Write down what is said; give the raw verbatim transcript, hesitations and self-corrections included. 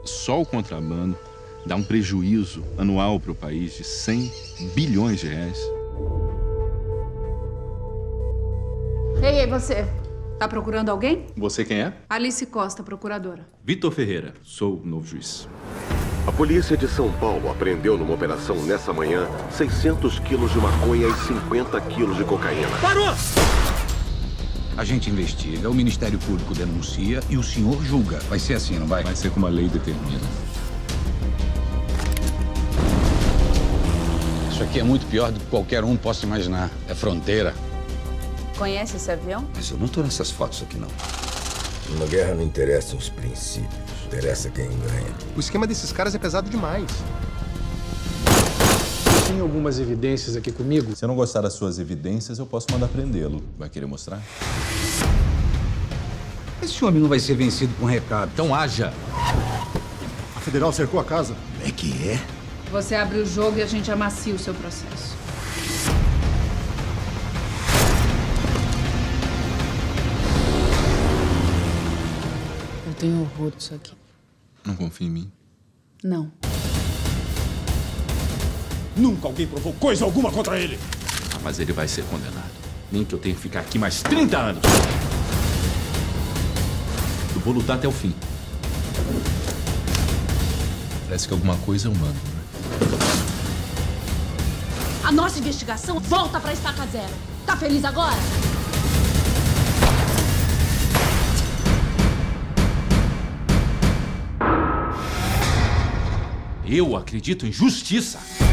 Só o contrabando dá um prejuízo anual para o país de cem bilhões de reais. Ei, ei, você. Tá procurando alguém? Você quem é? Alice Costa, procuradora. Vitor Ferreira, sou o novo juiz. A polícia de São Paulo apreendeu numa operação nessa manhã seiscentos quilos de maconha e cinquenta quilos de cocaína. Parou! A gente investiga, o Ministério Público denuncia e o senhor julga. Vai ser assim, não vai? Vai ser como a lei determina. Isso aqui é muito pior do que qualquer um possa imaginar. É fronteira. Conhece esse avião? Mas eu não tô nessas fotos aqui, não. Numa guerra não interessam os princípios, interessa quem ganha. O esquema desses caras é pesado demais. Tem algumas evidências aqui comigo? Se eu não gostar das suas evidências, eu posso mandar prendê-lo. Vai querer mostrar? Esse homem não vai ser vencido com recado. Então haja. A federal cercou a casa. Como é que é? Você abre o jogo e a gente amacia o seu processo. Eu tenho horror disso aqui. Não confia em mim? Não. Nunca alguém provou coisa alguma contra ele. Ah, mas ele vai ser condenado. Nem que eu tenha que ficar aqui mais trinta anos. Eu vou lutar até o fim. Parece que alguma coisa eu mando, né? A nossa investigação volta pra estaca zero. Tá feliz agora? Eu acredito em justiça.